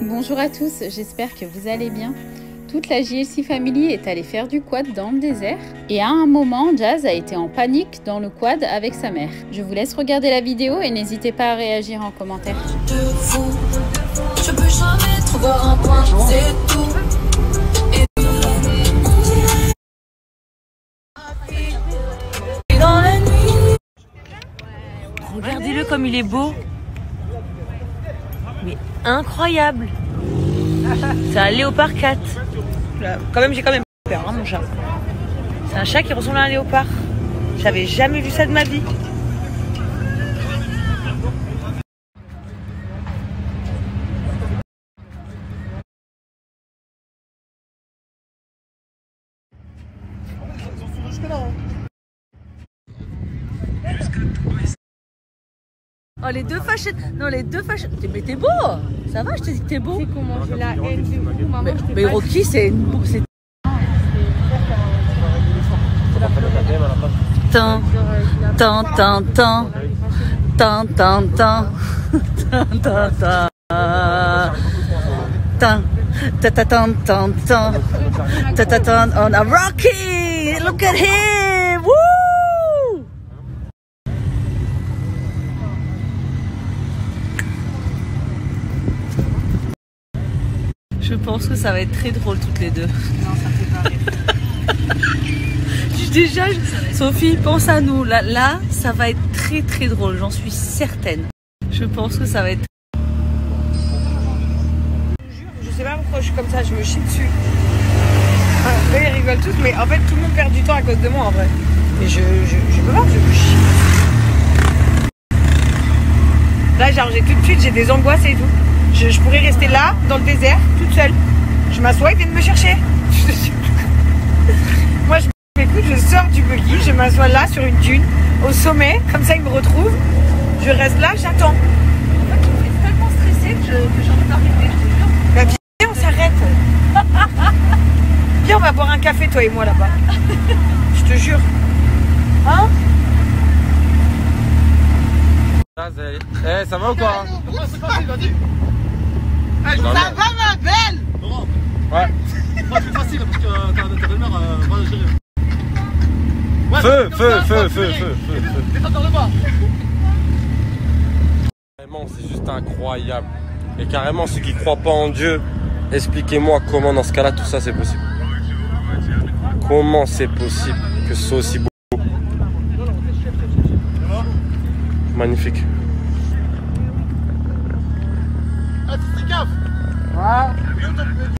Bonjour à tous, j'espère que vous allez bien. Toute la JLC Family est allée faire du quad dans le désert et à un moment, Jazz a été en panique dans le quad avec sa mère. Je vous laisse regarder la vidéo et n'hésitez pas à réagir en commentaire. Je peux jamais trouver un point, c'est tout. Et dans la nuit. Regardez-le comme il est beau. Mais incroyable. C'est un léopard 4. Quand même, j'ai quand même peur, hein, mon chat. C'est un chat qui ressemble à un léopard. J'avais jamais vu ça de ma vie. Oh, les deux fachettes. Non, les deux fachettes. Mais t'es beau. Ça va, je t'ai dit que t'es beau. C'est comment j'ai la haine de vous, maman. Mais Rocky, c'est une... Tant, tant, tant, tant, tant, tant, tant, tant, tant, tant, on a Rocky, look at him, woo! Je pense que ça va être très drôle toutes les deux. Non, ça fait pas rire. Déjà, Sophie, pense à nous. Là, ça va être très très drôle, j'en suis certaine. Je pense que ça va être... Je sais pas pourquoi je suis comme ça, je me chie dessus. Eux, ils rigolent tous, mais en fait, tout le monde perd du temps à cause de moi, en vrai. Mais je peux pas, je me chie. Là, genre, tout de suite, j'ai des angoisses et tout. Je pourrais rester là, dans le désert, toute seule. Je m'assois, ils viennent me chercher. Moi, écoute, je sors du buggy, je m'assois là sur une dune, au sommet, comme ça ils me retrouvent. Je reste là, j'attends. En fait, je suis tellement stressée que j'ai envie d'arrêter, je te jure. Bah viens, on s'arrête. Viens, on va boire un café, toi et moi, là-bas. Je te jure. Hein? Eh, ça va ou quoi? C'est facile, vas-y. Ça va, ma belle? Ouais. Moi, c'est facile parce que ta belle-mère va gérer. Ouais, Feu. Descends dans le bas. Carrément, c'est juste incroyable. Et carrément, ceux qui croient pas en Dieu, expliquez-moi comment dans ce cas-là tout ça c'est possible. Comment c'est possible que ce soit aussi beau? Magnifique. Ah, tu fais gaffe. Ouais.